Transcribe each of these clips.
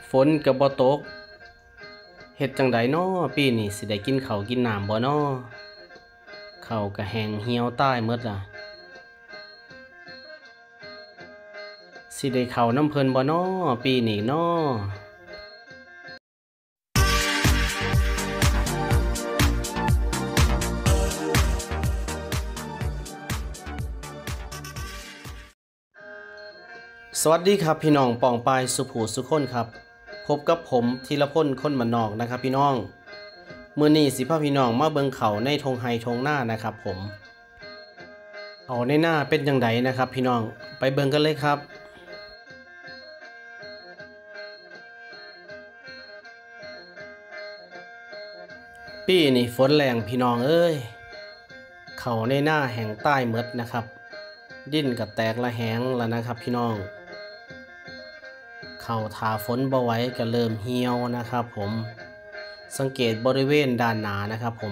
ฝนก็บ่ตกเฮ็ดจังใดน้อปีนี้สิได้กินข้าวกินน้ำบ่น้อข้าวก็แห้งเหี่ยวตายหมดล่ะสิได้เข้านำเพิ่นบ่น้อปีนี้น้อสวัสดีครับพี่น้องปองปายสุภูสุคนครับพบกับผมธีรพลคนบ้านนอกนะครับพี่น้องมื้อนี้สิพาพี่น้องมาเบิ่งเขาในทงไฮทงหน้านะครับผมเขาในหน้าเป็นจังไดนะครับพี่น้องไปเบิ่งกันเลยครับปีนี้ฝนแรงพี่น้องเอ้ยเขาในหน้าแห้งใต้หมดนะครับดินก็แตกละแหงแล้วนะครับพี่น้องเข้าทาฝนบ่ไหวก็เริ่มเหี่ยวนะครับผมสังเกตบริเวณด้านหน้านะครับผม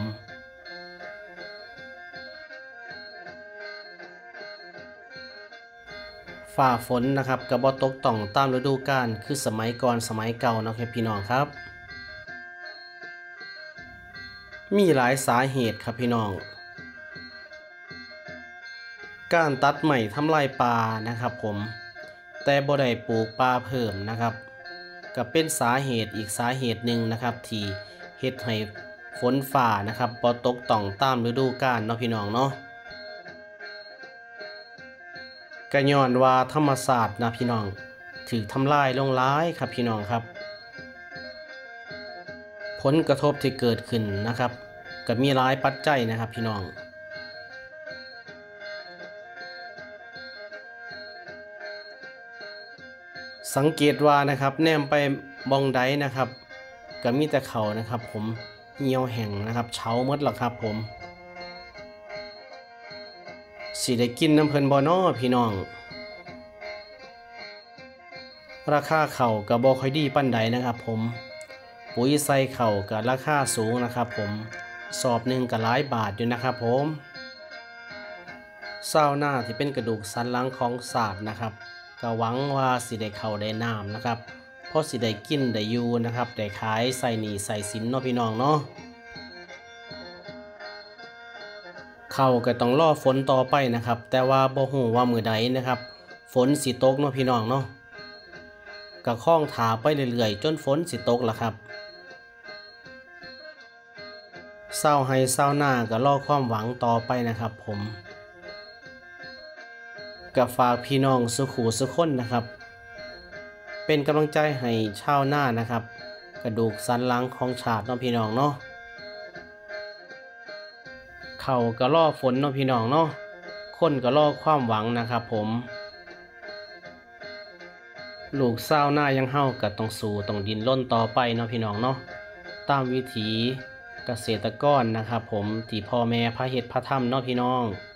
ฝ่าฝนนะครับก็บ่ตกต้องตามฤดูกาลคือสมัยก่อนสมัยเก่านะครับพี่น้องครับมีหลายสาเหตุครับพี่น้องการตัดไม้ทำลายป่านะครับผมแต่บ่ได้ปลูกป่าเพิ่มนะครับก็เป็นสาเหตุอีกสาเหตุหนึ่งนะครับที่เฮ็ดให้ฝนฟ้านะครับบ่ตกต้องตามฤดูกาลเนาะพี่น้องเนาะก็ย้อนว่าธรรมชาตินะพี่น้องถูกทำลายลงหลายครับพี่น้องครับผลกระทบที่เกิดขึ้นนะครับก็มีหลายปัจจัยนะครับพี่น้องสังเกตว่านะครับแนมไปมองใดนะครับก็มีแต่เขานะครับผมเหี่ยวแห้งนะครับเฉาหมดแล้วครับผมสิได้กินน้ำเพิ่นบ่น้อพี่น้องราคาเขาก็บ่ค่อยดีปานใดนะครับผมปุ๋ยใส่เขาก็ราคาสูงนะครับผมสอบหนึ่งก็หลายบาทอยู่นะครับผมชาวนาที่เป็นกระดูกสันหลังของศาสตร์นะครับก็หวังว่าสิได้เข้าได้น้ำนะครับเพราะสิได้กินได้อยู่นะครับได้ขายใส่หนี้ใส่สินเนาะพี่น้องเนาะเขาก็ต้องรอฝนต่อไปนะครับแต่ว่าบ่ฮู้ว่ามื้อใดนะครับฝนสิตกเนาะพี่น้องเนาะก็คล้องถาไปเรื่อยๆจนฝนสิตกล่ะครับเศร้าให้เศร้าหน้าก็รอความหวังต่อไปนะครับผมกับฝากพี่น้องสุขูสุขคนนะครับเป็นกำลังใจให้ชาวนานะครับกระดูกสันหลังของชาติเนาะพี่น้องเนาะเขาก็รอฝนเนาะพี่น้องเนาะคนก็รอความหวังนะครับผมลูกชาวนายังเฮาก็ต้องสู้ต้องดิ้นรนต่อไปเนาะพี่น้องเนาะตามวิถีเกษตรกรนะครับผมที่พ่อแม่พาเฮ็ดพาทำเนาะพี่น้อง